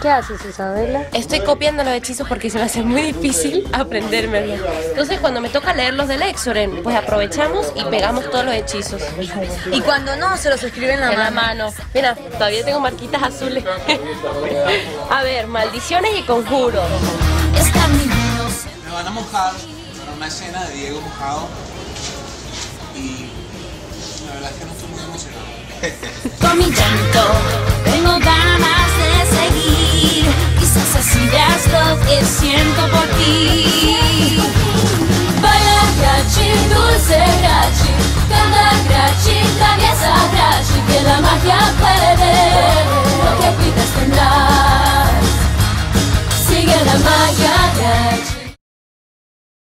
¿Qué haces, Isabela? Estoy copiando los hechizos porque se me hace muy difícil aprendérmelos. Entonces cuando me toca leer los del Exoren, pues aprovechamos y pegamos todos los hechizos. Y cuando no, se los escribe en la mano. Mira, todavía tengo marquitas azules. A ver, maldiciones y conjuros. Me van a mojar para una escena de Diego mojado y la verdad es que no estoy muy emocionado. Con mi llanto tengo ganas de seguir, quizás así veas lo que siento por ti.